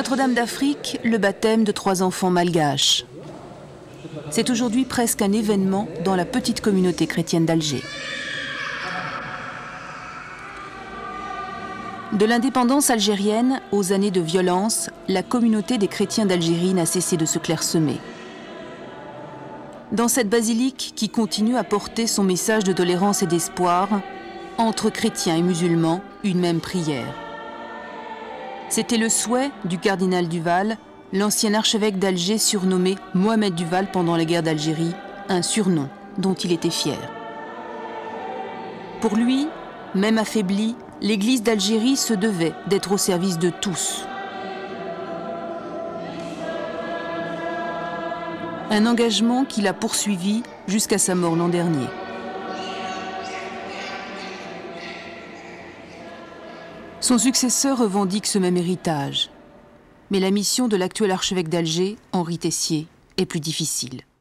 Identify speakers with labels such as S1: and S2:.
S1: Notre-Dame d'Afrique, le baptême de 3 enfants malgaches. C'est aujourd'hui presque un événement dans la petite communauté chrétienne d'Alger. De l'indépendance algérienne aux années de violence, la communauté des chrétiens d'Algérie n'a cessé de se clairsemer. Dans cette basilique qui continue à porter son message de tolérance et d'espoir, entre chrétiens et musulmans, une même prière. C'était le souhait du cardinal Duval, l'ancien archevêque d'Alger surnommé Mohamed Duval pendant la guerre d'Algérie, un surnom dont il était fier. Pour lui, même affaiblie, l'Église d'Algérie se devait d'être au service de tous. Un engagement qu'il a poursuivi jusqu'à sa mort l'an dernier. Son successeur revendique ce même héritage. Mais la mission de l'actuel archevêque d'Alger, Henri Tessier, est plus difficile.